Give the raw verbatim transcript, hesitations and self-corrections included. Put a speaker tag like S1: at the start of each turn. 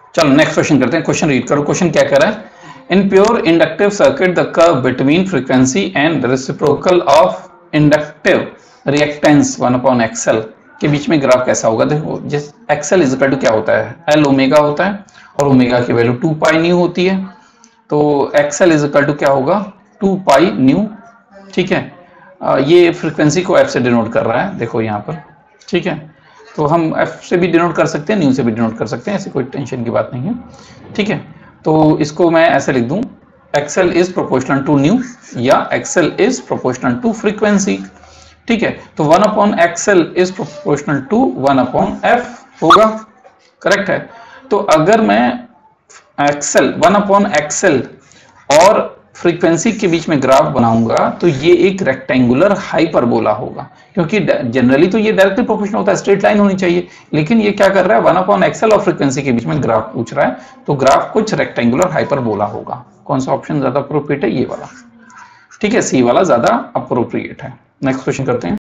S1: चलो next question करते हैं। क्वेश्चन रीड करो। क्वेश्चन क्या कह रहा है? In pure inductive circuit the curve between frequency and reciprocal of inductive reactance one upon XL के बीच में ग्राफ कैसा होगा? देखो, जिस एक्सएल इज इक्वल टू क्या होता है? एल ओमेगा होता है और ओमेगा की वैल्यू टू पाई न्यू होती है। तो एक्सएल इज इक्वल टू क्या होगा? Two pi nu. ठीक है, आ, ये फ्रीक्वेंसी को एफ से डिनोट कर रहा है, देखो यहाँ पर। ठीक है, तो हम एफ से भी डिनोट कर सकते हैं, न्यू से भी डिनोट कर सकते हैं, ऐसी कोई टेंशन की बात नहीं है। ठीक है, तो इसको मैं ऐसे लिख दूं, XL is proportional to nu या XL is proportional to frequency. ठीक है, तो one upon XL is proportional to one upon F होगा, करेक्ट है। तो अगर मैं एक्सएल वन अपॉन एक्सएल और फ्रीक्वेंसी के बीच में ग्राफ बनाऊंगा तो ये एक रेक्टेंगुलर हाइपरबोला होगा, क्योंकि जनरली तो ये डायरेक्टली प्रोपोर्शनल होता है, स्ट्रेट लाइन होनी चाहिए, लेकिन ये क्या कर रहा है? वन अपॉन एक्सएल और फ्रीक्वेंसी के बीच में ग्राफ पूछ रहा है, तो ग्राफ कुछ रेक्टेंगुलर हाइपरबोला होगा। कौन सा ऑप्शन ज्यादा अप्रोप्रिएट है? ये वाला। ठीक है, सी वाला ज्यादा अप्रोप्रिएट है। नेक्स्ट क्वेश्चन करते हैं।